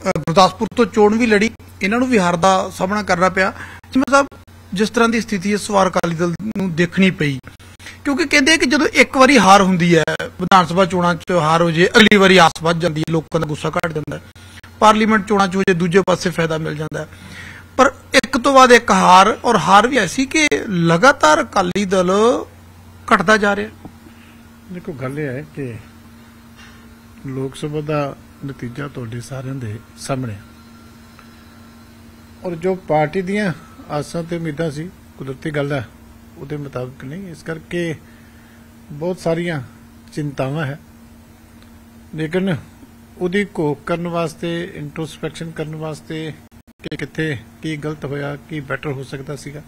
ਗੁਰਦਾਸਪੁਰ ਤੋਂ ਚੋਣ ਵੀ ਲੜੀ, ਇਹਨਾਂ ਨੂੰ ਵੀ ਹਾਰ ਦਾ ਸਾਹਮਣਾ ਕਰਨਾ ਪਿਆ। ਚੀਮਾ ਸਾਹਿਬ, ਜਿਸ ਤਰ੍ਹਾਂ ਦੀ ਸਥਿਤੀ ਇਸ ਵਾਰ ਅਕਾਲੀ ਦਲ ਨੂੰ ਦੇਖਣੀ ਪਈ, ਕਿਉਂਕਿ ਕਹਿੰਦੇ ਕਿ ਜਦੋਂ ਇੱਕ ਵਾਰੀ ਹਾਰ ਹੁੰਦੀ ਹੈ, ਵਿਧਾਨ ਸਭਾ ਚੋਣਾਂ 'ਚ ਹਾਰ ਹੋ ਜੇ, ਅਗਲੀ ਵਾਰੀ ਆਸ ਵੱਧ ਜਾਂਦੀ ਹੈ, ਲੋਕਾਂ ਦਾ ਗੁੱਸਾ ਘਟ ਜਾਂਦਾ, ਪਾਰਲੀਮੈਂਟ ਚੋਣਾਂ 'ਚ ਹੋ ਜੇ ਦੂਜੇ ਪਾਸੇ ਫਾਇਦਾ ਮਿਲ ਜਾਂਦਾ। ਪਰ ਇੱਕ ਤੋਂ ਬਾਅਦ ਇੱਕ ਹਾਰ, ਔਰ ਹਾਰ ਵੀ ਐਸੀ ਕਿ ਲਗਾਤਾਰ ਅਕਾਲੀ ਦਲ ਘਟਦਾ ਜਾ ਰਿਹਾ। ਦੇਖੋ, ਗੱਲ ਇਹ ਹੈ ਕਿ ਲੋਕ ਸਭਾ ਦਾ ਨਤੀਜਾ ਤੁਹਾਡੇ ਸਾਰਿਆਂ ਦੇ ਸਾਹਮਣੇ, ਔਰ ਜੋ ਪਾਰਟੀ ਦੀਆਂ ਆਸਾਂ ਤੇ ਉਮੀਦਾਂ ਸੀ, ਕੁਦਰਤੀ ਗੱਲ ਹੈ, ਉਹਦੇ ਮੁਤਾਬਕ ਨਹੀਂ। ਇਸ ਕਰਕੇ ਬਹੁਤ ਸਾਰੀਆਂ ਚਿੰਤਾਵਾਂ ਹੈ, ਲੇਕਿਨ ਉਹਦੀ ਘੋਖ ਕਰਨ ਵਾਸਤੇ, ਇੰਟਰੋਸਪੈਕਸ਼ਨ ਕਰਨ ਵਾਸਤੇ ਕਿ ਕਿੱਥੇ ਕੀ ਗਲਤ ਹੋਇਆ, ਕੀ ਬੈਟਰ ਹੋ ਸਕਦਾ ਸੀਗਾ,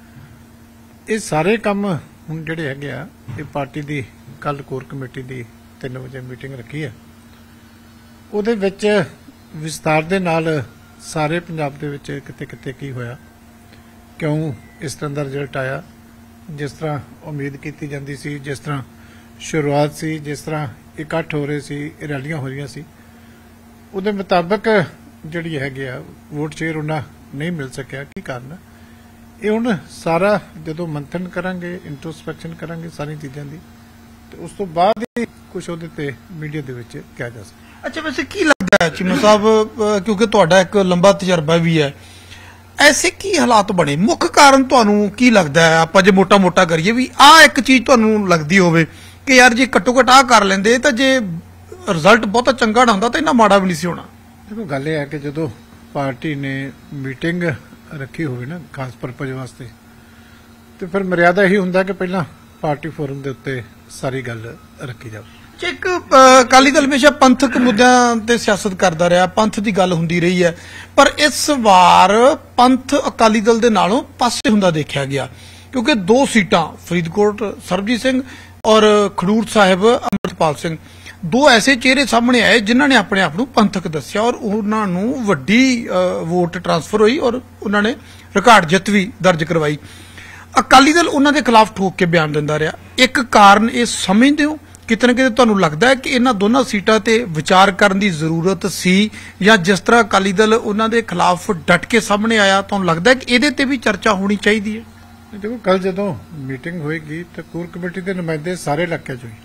ਇਹ ਸਾਰੇ ਕੰਮ ਹੁਣ ਜਿਹੜੇ ਹੈਗੇ ਆ, ਇਹ ਪਾਰਟੀ ਦੀ ਕੱਲ ਕੋਰ ਕਮੇਟੀ ਦੀ 3 ਵਜੇ ਮੀਟਿੰਗ ਰੱਖੀ ਹੈ, ਉਹਦੇ ਵਿੱਚ ਵਿਸਤਾਰ ਦੇ ਨਾਲ ਸਾਰੇ ਪੰਜਾਬ ਦੇ ਵਿੱਚ ਕਿਤੇ ਕਿਤੇ ਕੀ ਹੋਇਆ, ਕਿਉਂ ਇਸ ਤਰ੍ਹਾਂ ਦਾ ਰਿਜ਼ਲਟ ਆਇਆ, ਜਿਸ ਤਰ੍ਹਾਂ ਉਮੀਦ ਕੀਤੀ ਜਾਂਦੀ ਸੀ, ਜਿਸ ਤਰ੍ਹਾਂ ਸ਼ੁਰੂਆਤ ਸੀ, ਜਿਸ ਤਰ੍ਹਾਂ ਇਕੱਠ ਹੋ ਰਹੇ ਸੀ, ਰੈਲੀਆਂ ਹੋ ਰਹੀਆਂ ਸੀ, ਉਹਦੇ ਮੁਤਾਬਕ ਜਿਹੜੀ ਹੈਗੀ ਆ ਵੋਟ ਸ਼ੇਅਰ ਉਹਨਾਂ ਨਹੀਂ ਮਿਲ ਸਕਿਆ। ਕੀ ਕਾਰਨ? ਇਹ ਹੁਣ ਸਾਰਾ ਜਦੋਂ ਮੰਥਨ ਕਰਾਂਗੇ, ਇੰਟਰੋਸਪੈਕਸ਼ਨ ਕਰਾਂਗੇ ਸਾਰੀਆਂ ਚੀਜ਼ਾਂ ਦੀ, ਤੇ ਉਸ ਤੋਂ ਬਾਅਦ ਹੀ ਕੁਝ ਉਹਦੇ ਤੇ ਮੀਡੀਆ ਦੇ ਵਿੱਚ ਕਿਹਾ ਜਾ ਸਕਦਾ। ਅੱਛਾ, ਵੈਸੇ ਕੀ ਲੱਗਦਾ ਹੈ ਚੀਮਾ ਸਾਹਿਬ, ਕਿਉਂਕਿ ਤੁਹਾਡਾ ਇੱਕ ਲੰਬਾ ਤਜਰਬਾ ਵੀ ਹੈ, ਐਸੇ ਕੀ ਹਾਲਾਤ ਬਣੇ? ਮੁੱਖ ਕਾਰਨ ਤੁਹਾਨੂੰ ਕੀ ਲੱਗਦਾ ਹੈ? ਆਪਾਂ ਜੇ ਮੋਟਾ ਮੋਟਾ ਕਰੀਏ ਵੀ ਆਹ ਇੱਕ ਚੀਜ਼ ਤੁਹਾਨੂੰ ਲੱਗਦੀ ਹੋਵੇ ਕਿ ਯਾਰ ਜੇ ਘੱਟੋ ਘੱਟ ਆਹ ਕਰ ਲੈਂਦੇ ਤਾਂ ਜੇ ਰਿਜ਼ਲਟ ਬਹੁਤਾ ਚੰਗਾ ਨਾ ਹੁੰਦਾ ਤਾਂ ਇੰਨਾ ਮਾੜਾ ਵੀ ਨਹੀਂ ਸੀ ਹੋਣਾ। ਦੇਖੋ, ਗੱਲ ਇਹ ਹੈ ਕਿ ਜਦੋਂ ਪਾਰਟੀ ਨੇ ਮੀਟਿੰਗ ਰੱਖੀ ਹੋਵੇ ਨਾ ਖਾਸ ਪਰਪਸ ਵਾਸਤੇ, ਤੇ ਫਿਰ ਮਰਿਆਦਾ ਇਹੀ ਹੁੰਦਾ ਕਿ ਪਹਿਲਾਂ ਪਾਰਟੀ ਫੋਰਮ ਦੇ ਉੱਤੇ ਸਾਰੀ ਗੱਲ ਰੱਖੀ ਜਾਵੇ। ਇੱਕ ਅਕਾਲੀ ਦਲ ਹਮੇਸ਼ਾ ਪੰਥਕ ਮੁੱਦਿਆਂ ਤੇ ਸਿਆਸਤ ਕਰਦਾ ਰਿਹਾ, ਪੰਥ ਦੀ ਗੱਲ ਹੁੰਦੀ ਰਹੀ ਹੈ, ਪਰ ਇਸ ਵਾਰ ਪੰਥ ਅਕਾਲੀ ਦਲ ਦੇ ਨਾਲੋਂ ਪਾਸੇ ਹੁੰਦਾ ਦੇਖਿਆ ਗਿਆ, ਕਿਉਂਕਿ 2 ਸੀਟਾਂ ਫਰੀਦਕੋਟ ਸਰਬਜੀਤ ਸਿੰਘ ਔਰ ਖਡੂਰ ਸਾਹਿਬ ਅੰਮ੍ਰਿਤਪਾਲ ਸਿੰਘ, 2 ਐਸੇ ਚਿਹਰੇ ਸਾਹਮਣੇ ਆਏ ਜਿਨ੍ਹਾਂ ਨੇ ਆਪਣੇ ਆਪ ਨੂੰ ਪੰਥਕ ਦੱਸਿਆ, ਔਰ ਉਹਨਾਂ ਨੂੰ ਵੱਡੀ ਵੋਟ ਟ੍ਰਾਂਸਫਰ ਹੋਈ ਔਰ ਉਹਨਾਂ ਨੇ ਰਿਕਾਰਡ ਜਿੱਤ ਵੀ ਦਰਜ ਕਰਵਾਈ। ਅਕਾਲੀ ਦਲ ਉਹਨਾਂ ਦੇ ਖਿਲਾਫ ਠੋਕ ਕੇ ਬਿਆਨ ਦਿੰਦਾ ਰਿਹਾ। ਇੱਕ ਕਾਰਨ ਇਹ ਸਮਝਦੇ ਹੋ ਕਿਤੇ ਨਾ ਕਿਤੇ ਤੁਹਾਨੂੰ ਲੱਗਦਾ ਹੈ ਕਿ ਇਹਨਾਂ ਦੋਨਾਂ ਸੀਟਾਂ ਤੇ ਵਿਚਾਰ ਕਰਨ ਦੀ ਜ਼ਰੂਰਤ ਸੀ, ਜਾਂ ਜਿਸ ਤਰ੍ਹਾਂ ਅਕਾਲੀ ਦਲ ਉਹਨਾਂ ਦੇ ਖਿਲਾਫ ਡਟ ਕੇ ਸਾਹਮਣੇ ਆਇਆ, ਤੁਹਾਨੂੰ ਲੱਗਦਾ ਹੈ ਕਿ ਇਹਦੇ ਤੇ ਵੀ ਚਰਚਾ ਹੋਣੀ ਚਾਹੀਦੀ ਹੈ? ਦੇਖੋ, ਕੱਲ ਜਦੋਂ ਮੀਟਿੰਗ ਹੋਏਗੀ ਤਾਂ ਕੋਰ ਕਮੇਟੀ ਦੇ ਨੁਮਾਇੰਦੇ ਸਾਰੇ ਇਲਾਕਿਆਂ 'ਚ ਹੋਏ,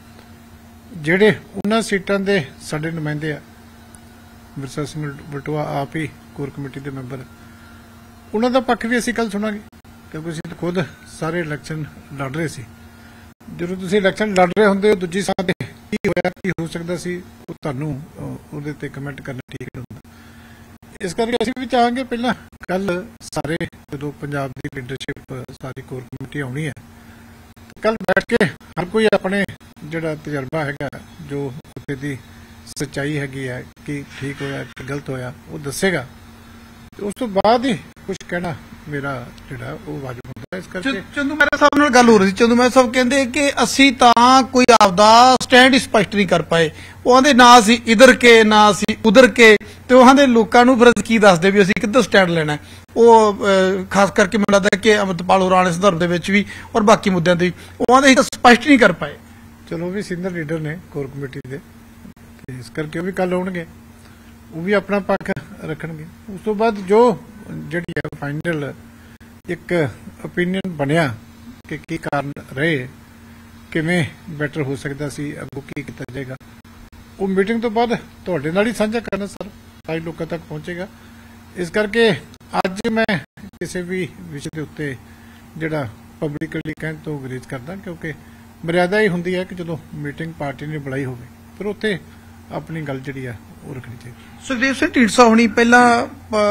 ਜਿਹੜੇ ਉਹਨਾਂ ਸੀਟਾਂ ਦੇ ਸਾਡੇ ਨੁਮਾਇੰਦੇ ਆ, ਵਿਰਸਾ ਸਿੰਘ ਬਟੂਆ ਆਪ ਹੀ ਕੋਰ ਕਮੇਟੀ ਦੇ ਮੈਂਬਰ, ਉਹਨਾਂ ਦਾ ਪੱਖ ਵੀ ਅਸੀਂ ਕੱਲ ਸੁਣਾਂਗੇ, ਕਿਉਂਕਿ ਅਸੀਂ ਖੁਦ ਸਾਰੇ ਇਲੈਕਸ਼ਨ ਲੜ ਰਹੇ ਸੀ। ਜਦੋਂ ਤੁਸੀਂ ਇਲੈਕਸ਼ਨ ਲੜ ਰਹੇ ਹੁੰਦੇ ਹੋ, ਦੂਜੀ ਥਾਂ ਤੇ ਕੀ ਹੋਇਆ, ਕੀ ਹੋ ਸਕਦਾ ਸੀ, ਉਹ ਤੁਹਾਨੂੰ ਉਹਦੇ ਤੇ ਕਮੈਂਟ ਕਰਨਾ ਠੀਕ ਨਹੀਂ ਹੁੰਦਾ। ਇਸ ਕਰਕੇ ਅਸੀਂ ਵੀ ਚਾਹਾਂਗੇ ਪਹਿਲਾਂ ਕੱਲ ਸਾਰੇ ਜਦੋਂ ਪੰਜਾਬ ਦੀ ਲੀਡਰਸ਼ਿਪ ਸਾਰੀ ਕੋਰ ਕਮੇਟੀ ਆਉਣੀ ਹੈ, ਕੱਲ ਬੈਠ ਕੇ ਹਰ ਕੋਈ ਆਪਣੇ ਜਿਹੜਾ ਤਜਰਬਾ ਹੈਗਾ, ਜੋ ਉੱਥੇ ਦੀ ਸੱਚਾਈ ਹੈਗੀ ਹੈ, ਕਿ ਠੀਕ ਹੋਇਆ ਕਿ ਗਲਤ ਹੋਇਆ, ਉਹ ਦੱਸੇਗਾ, ਤੇ ਉਸ ਤੋਂ ਬਾਅਦ ਹੀ ਕੁਝ ਕਹਿਣਾ ਮੇਰਾ ਜਿਹੜਾ ਉਹ ਵਾਜਬ ਹੁੰਦਾ। ਇਸ ਕਰਕੇ ਚੰਦੂ ਮਹਿਰਾ ਸਾਹਿਬ ਨਾਲ ਗੱਲ ਹੋ ਰਹੀ ਸੀ, ਚੰਦੂ ਮਹਿਰਾ ਸਾਹਿਬ ਕਹਿੰਦੇ ਕਿ ਅਸੀਂ ਤਾਂ ਕੋਈ ਆਪਦਾ ਸਟੈਂਡ ਹੀ ਸਪਸ਼ਟ ਨਹੀਂ ਕਰ ਪਾਏ, ਉਹ ਆਂਦੇ ਨਾ ਅਸੀਂ ਇਧਰ ਕੇ ਨਾ ਅਸੀਂ ਉਧਰ ਕੇ, ਤੇ ਉਹ ਆਂਦੇ ਲੋਕਾਂ ਨੂੰ ਫਿਰ ਕੀ ਦੱਸਦੇ ਵੀ ਅਸੀਂ ਕਿੱਧਰ ਸਟੈਂਡ ਲੈਣਾ। ਉਹ ਖਾਸ ਕਰਕੇ ਮੈਨੂੰ ਲੱਗਦਾ ਕਿ ਅੰਮ੍ਰਿਤਪਾਲ ਹੋਰਾਂ ਨੇ ਸੰਦਰਭ ਦੇ ਵਿੱਚ ਵੀ ਔਰ ਬਾਕੀ ਮੁੱਦਿਆਂ ਤੇ ਵੀ ਉਹ ਆਂਦੇ ਅਸੀਂ ਤਾਂ ਸਪਸ਼ਟ ਨਹੀਂ ਕਰ ਪਾਏ। ਚਲੋ, ਵੀ ਸੀਨੀਅਰ ਲੀਡਰ ਨੇ ਕੋਰ ਕਮੇਟੀ ਦੇ, ਤੇ ਇਸ ਕਰਕੇ ਉਹ ਵੀ ਕੱਲ ਆਉਣਗੇ, ਉਹ ਵੀ ਆਪਣਾ ਪੱਖ ਰੱਖਣਗੇ। ਉਸ ਤੋਂ ਬਾਅਦ ਜੋ ਜਿਹੜੀ ਹੈ ਫਾਈਨਲ ਇੱਕ ਓਪੀਨੀਅਨ ਬਣਿਆ ਕਿ ਕੀ ਕਾਰਨ ਰਹੇ, ਕਿਵੇਂ ਬੈਟਰ ਹੋ ਸਕਦਾ ਸੀ, ਅੱਗੋਂ ਕੀ ਕੀਤਾ ਜਾਏਗਾ, ਉਹ ਮੀਟਿੰਗ ਤੋਂ ਬਾਅਦ ਤੁਹਾਡੇ ਨਾਲ ਹੀ ਸਾਂਝਾ ਕਰਨਾ ਸਰ, ਸਾਰੇ ਲੋਕਾਂ ਤੱਕ ਪਹੁੰਚੇਗਾ। ਇਸ ਕਰਕੇ ਅੱਜ ਮੈਂ ਕਿਸੇ ਵੀ ਵਿਸ਼ੇ ਦੇ ਉੱਤੇ ਜਿਹੜਾ ਪਬਲਿਕਲੀ ਕਹਿਣ ਤੋਂ ਗੁਰੇਜ਼ ਕਰਦਾ, ਕਿਉਂਕਿ ਮਰਿਆਦਾ ਹੀ ਹੁੰਦੀ ਹੈ ਕਿ ਜਦੋਂ ਮੀਟਿੰਗ ਪਾਰਟੀ ਨੇ ਬੁਲਾਈ ਹੋਵੇ ਫਿਰ ਉੱਥੇ ਆਪਣੀ ਗੱਲ ਜਿਹੜੀ ਆ ਉਹ ਰੱਖਣੀ ਚਾਹੀਦੀ। ਸੁਖਦੇਵ ਸਿੰਘ ਢੀਂਡਸਾ ਹੁਣੀ ਪਹਿਲਾਂ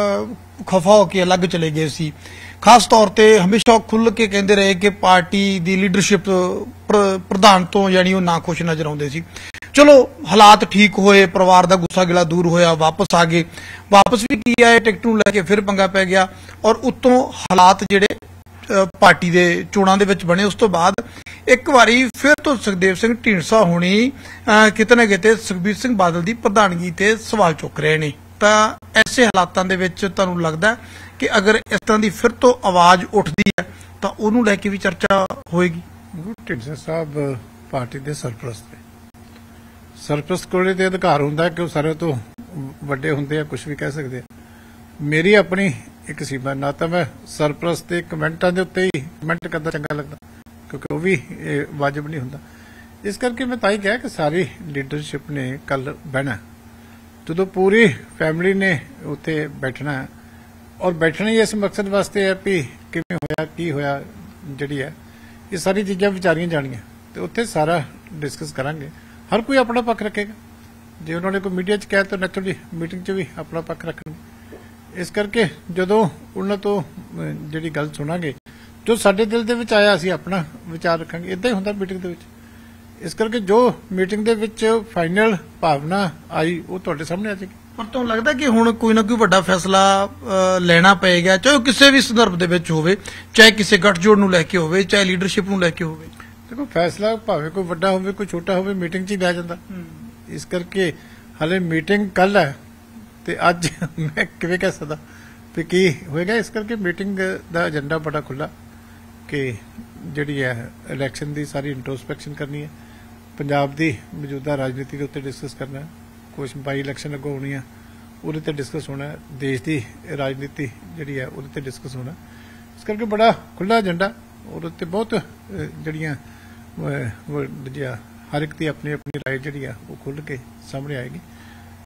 ਖਫਾ ਹੋ ਕੇ ਅਲੱਗ ਚਲੇ ਗਏ ਸੀ, ਖਾਸ ਤੌਰ ਤੇ ਹਮੇਸ਼ਾ ਖੁੱਲ੍ਹ ਕੇ ਕਹਿੰਦੇ ਰਹੇ ਕਿ ਪਾਰਟੀ ਦੀ ਲੀਡਰਸ਼ਿਪ ਪ੍ਰਧਾਨ ਤੋਂ ਯਾਨੀ ਉਹ ਨਾ ਖੁਸ਼ ਨਜ਼ਰ ਆਉਂਦੇ ਸੀ। ਚਲੋ, ਹਾਲਾਤ ਠੀਕ ਹੋਏ, ਪਰਿਵਾਰ ਦਾ ਗੁੱਸਾ ਗਿਲਾ ਦੂਰ ਹੋਇਆ, ਵਾਪਸ ਆ ਗਏ। ਵਾਪਸ ਵੀ ਕੀ ਆਏ, ਟਿਕਟ ਨੂੰ ਲੈ ਕੇ ਫਿਰ ਪੰਗਾ ਪੈ ਗਿਆ, ਔਰ ਉੱਤੋਂ ਹਾਲਾਤ ਜਿਹੜੇ ਪਾਰਟੀ ਦੇ ਚੋਣਾਂ ਦੇ ਵਿੱਚ ਬਣੇ, ਉਸ ਤੋਂ ਬਾਅਦ ਇੱਕ ਵਾਰੀ ਫਿਰ ਤੋਂ ਸੁਖਦੇਵ ਸਿੰਘ ਢੀਂਡਸਾ ਹੋਣੀ ਕਿਤੇ ਨਾ ਕਿਤੇ ਸੁਖਬੀਰ ਸਿੰਘ ਬਾਦਲ ਦੀ ਪ੍ਰਧਾਨਗੀ ਤੇ ਸਵਾਲ ਚੁੱਕ ਰਹੇ ਨੇ। ਤਾਂ ਐਸੇ ਹਾਲਾਤਾਂ ਦੇ ਵਿੱਚ ਤੁਹਾਨੂੰ ਲੱਗਦਾ ਕਿ ਅਗਰ ਇਸ ਤਰ੍ਹਾਂ ਦੀ ਫਿਰ ਤੋਂ ਆਵਾਜ਼ ਉੱਠਦੀ ਹੈ ਤਾਂ ਉਹਨੂੰ ਲੈ ਕੇ ਵੀ ਚਰਚਾ ਹੋਏਗੀ? ਢੀਂਡਸਾ ਸਾਹਿਬ ਪਾਰਟੀ ਦੇ ਸਰਪ੍ਰਸਤ ਨੇ, ਸਰਪ੍ਰਸਤ ਕੋਲੇ ਤੇ ਅਧਿਕਾਰ ਹੁੰਦਾ ਕਿ ਉਹ ਸਾਰਿਆਂ ਤੋਂ ਵੱਡੇ ਹੁੰਦੇ ਆ, ਕੁਝ ਵੀ ਕਹਿ ਸਕਦੇ ਆ। ਮੇਰੀ ਆਪਣੀ ਇੱਕ ਸੀਮਾ, ਨਾ ਤਾਂ ਮੈਂ ਸਰਪ੍ਰਸਤ ਦੇ ਕਮੈਂਟਾਂ ਦੇ ਉੱਤੇ ਹੀ ਕਮੈਂਟ ਕਰਦਾ ਚੰਗਾ ਲੱਗਦਾ, ਕਿਉਂਕਿ ਉਹ ਵੀ ਵਾਜਬ ਨਹੀਂ ਹੁੰਦਾ। ਇਸ ਕਰਕੇ ਮੈਂ ਤਾਂ ਹੀ ਕਿਹਾ ਕਿ ਸਾਰੀ ਲੀਡਰਸ਼ਿਪ ਨੇ ਕੱਲ ਬਹਿਣਾ, ਜਦੋਂ ਪੂਰੀ ਫੈਮਿਲੀ ਨੇ ਉੱਥੇ ਬੈਠਣਾ, ਔਰ ਬੈਠਣਾ ਹੀ ਇਸ ਮਕਸਦ ਵਾਸਤੇ ਹੈ ਵੀ ਕਿਵੇਂ ਹੋਇਆ, ਕੀ ਹੋਇਆ, ਜਿਹੜੀ ਹੈ ਇਹ ਸਾਰੀ ਚੀਜ਼ਾਂ ਵਿਚਾਰੀਆਂ ਜਾਣੀਆਂ, ਤੇ ਉੱਥੇ ਸਾਰਾ ਡਿਸਕਸ ਕਰਾਂਗੇ। ਹਰ ਕੋਈ ਆਪਣਾ ਪੱਖ ਰੱਖੇਗਾ, ਜੇ ਉਹਨਾਂ ਨੇ ਕੋਈ ਮੀਡੀਆ 'ਚ ਕਹਿ ਤਾਂ ਨੈਚੁਰਲੀ ਮੀਟਿੰਗ 'ਚ ਵੀ ਆਪਣਾ ਪੱਖ ਰੱਖਣਗੇ। ਇਸ ਕਰਕੇ ਜਦੋਂ ਉਹਨਾਂ ਤੋਂ ਜਿਹੜੀ ਗੱਲ ਸੁਣਾਂਗੇ, ਜੋ ਸਾਡੇ ਦਿਲ ਦੇ ਵਿੱਚ ਆਇਆ ਅਸੀਂ ਆਪਣਾ ਵਿਚਾਰ ਰੱਖਾਂਗੇ। ਇਦਾਂ ਹੀ ਹੁੰਦਾ ਮੀਟਿੰਗ ਦੇ ਵਿੱਚ। ਇਸ ਕਰਕੇ ਜੋ ਮੀਟਿੰਗ ਦੇ ਵਿੱਚ ਫਾਈਨਲ ਭਾਵਨਾ ਆਈ ਉਹ ਤੁਹਾਡੇ ਸਾਹਮਣੇ ਆ ਜਾਏਗੀ। ਪਰ ਤੁਹਾਨੂੰ ਲੱਗਦਾ ਕਿ ਹੁਣ ਕੋਈ ਨਾ ਕੋਈ ਵੱਡਾ ਫੈਸਲਾ ਲੈਣਾ ਪਏਗਾ, ਚਾਹੇ ਉਹ ਕਿਸੇ ਵੀ ਸੰਦਰਭ ਦੇ ਵਿੱਚ ਹੋਵੇ, ਚਾਹੇ ਕਿਸੇ ਗੱਠਜੋੜ ਨੂੰ ਲੈ ਕੇ ਹੋਵੇ, ਚਾਹੇ ਲੀਡਰਸ਼ਿਪ ਨੂੰ ਲੈ ਕੇ ਹੋਵੇ? ਦੇਖੋ, ਫੈਸਲਾ ਭਾਵੇਂ ਕੋਈ ਵੱਡਾ ਹੋਵੇ ਕੋਈ ਛੋਟਾ ਹੋਵੇ, ਮੀਟਿੰਗ 'ਚ ਹੀ ਲਿਆ ਜਾਂਦਾ। ਇਸ ਕਰਕੇ ਹਾਲੇ ਮੀਟਿੰਗ ਕੱਲ ਹੈ ਤੇ ਅੱਜ ਮੈਂ ਕਿਵੇਂ ਕਹਿ ਸਕਦਾ ਵੀ ਕੀ ਹੋਏਗਾ। ਇਸ ਕਰਕੇ ਮੀਟਿੰਗ ਦਾ ਏਜੰਡਾ ਬੜਾ ਖੁੱਲਾ ਕਿ ਜਿਹੜੀ ਹੈ ਇਲੈਕਸ਼ਨ ਦੀ ਸਾਰੀ ਇੰਟਰੋਸਪੈਕਸ਼ਨ ਕਰਨੀ ਹੈ, ਪੰਜਾਬ ਦੀ ਮੌਜੂਦਾ ਰਾਜਨੀਤੀ ਦੇ ਉੱਤੇ ਡਿਸਕਸ ਕਰਨਾ ਹੈ, ਕੁਝ ਬਾਈ ਇਲੈਕਸ਼ਨ ਅੱਗੋਂ ਹੋਣੀ ਆ ਉਹਦੇ ਤੇ ਡਿਸਕਸ ਹੋਣਾ ਹੈ, ਦੇਸ਼ ਦੀ ਰਾਜਨੀਤੀ ਜਿਹੜੀ ਹੈ ਉਹਦੇ ਤੇ ਡਿਸਕਸ ਹੋਣਾ। ਇਸ ਕਰਕੇ ਬੜਾ ਖੁੱਲਾ ਏਜੰਡਾ, ਉਹਦੇ ਉੱਤੇ ਬਹੁਤ ਜਿਹੜੀਆਂ ਹਰ ਇੱਕ ਦੀ ਆਪਣੀ ਆਪਣੀ ਰਾਏ ਜਿਹੜੀ ਆ ਉਹ ਖੁੱਲ੍ਹ ਕੇ ਸਾਹਮਣੇ ਆਏਗੀ।